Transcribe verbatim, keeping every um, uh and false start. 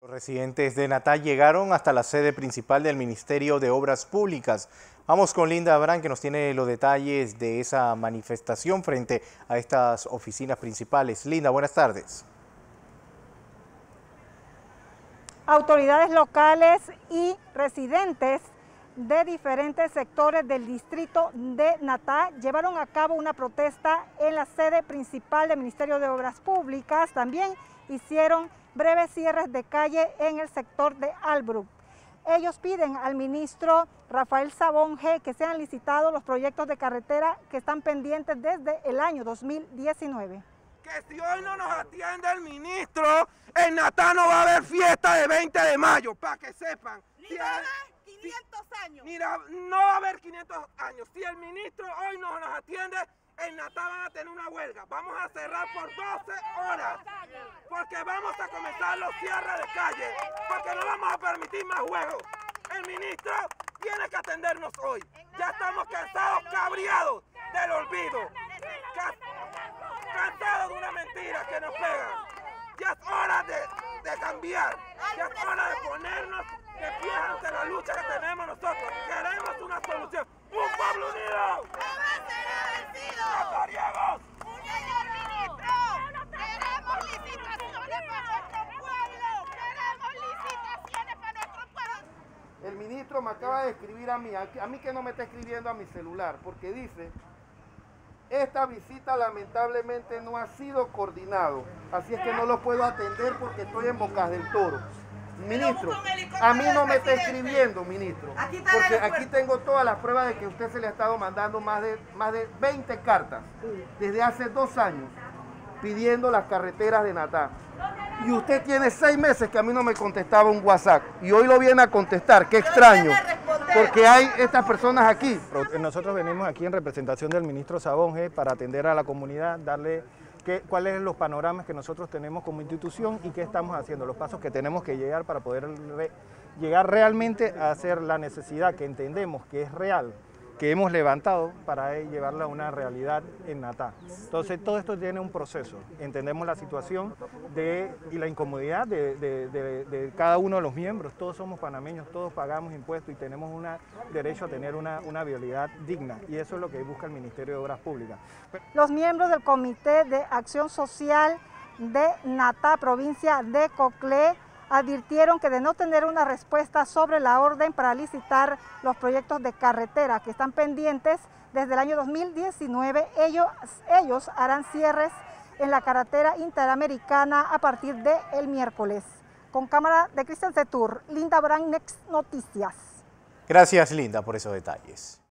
Los residentes de Natá llegaron hasta la sede principal del Ministerio de Obras Públicas. Vamos con Linda Abrán, que nos tiene los detalles de esa manifestación frente a estas oficinas principales. Linda, buenas tardes. Autoridades locales y residentes de diferentes sectores del distrito de Natá llevaron a cabo una protesta en la sede principal del Ministerio de Obras Públicas. También hicieron breves cierres de calle en el sector de Albrook. Ellos piden al ministro Rafael Sabonge que sean licitados los proyectos de carretera que están pendientes desde el año dos mil diecinueve. Que si hoy no nos atiende el ministro, en Natá no va a haber fiesta de veinte de mayo, para que sepan. Si hay, quinientos años. Mira, no va a haber quinientos años. Si el ministro hoy no nos atiende, en Natá van a tener una huelga. Vamos a cerrar por doce horas, porque vamos a comenzar los cierres de calle, porque no vamos a permitir más juegos. El ministro tiene que atendernos hoy. Ya estamos cansados, cabreados del olvido, cansados de una mentira que nos pega. Ya es hora de, de cambiar, ya es hora de ponernos de pie ante la lucha que tenemos nosotros. Queremos una solución. ¡Un pueblo unido! ¡Natariegos! ¡Señor ministro! ¡Queremos licitaciones para nuestro pueblo! ¡Queremos licitaciones para nuestro pueblo! El ministro me acaba de escribir a mí, a, a mí que no me está escribiendo a mi celular, porque dice: esta visita lamentablemente no ha sido coordinado, así es que no lo puedo atender porque estoy en Bocas del Toro. Ministro, a mí no me está escribiendo, ministro, porque aquí tengo todas las pruebas de que usted se le ha estado mandando más de, más de veinte cartas desde hace dos años pidiendo las carreteras de Natá. Y usted tiene seis meses que a mí no me contestaba un WhatsApp y hoy lo viene a contestar. Qué extraño, porque hay estas personas aquí. Nosotros venimos aquí en representación del ministro Sabonge para atender a la comunidad, darle qué, cuáles son los panoramas que nosotros tenemos como institución y qué estamos haciendo, los pasos que tenemos que llegar para poder re, llegar realmente a hacer la necesidad que entendemos que es real, que hemos levantado para llevarla a una realidad en Natá. Entonces todo esto tiene un proceso, entendemos la situación de, y la incomodidad de, de, de, de cada uno de los miembros, todos somos panameños, todos pagamos impuestos y tenemos un derecho a tener una, una vialidad digna, y eso es lo que busca el Ministerio de Obras Públicas. Los miembros del Comité de Acción Social de Natá, provincia de Coclé, advirtieron que de no tener una respuesta sobre la orden para licitar los proyectos de carretera que están pendientes desde el año dos mil diecinueve, ellos, ellos harán cierres en la carretera interamericana a partir del miércoles. Con cámara de Cristian Setur, Linda Abrán, Next Noticias. Gracias, Linda, por esos detalles.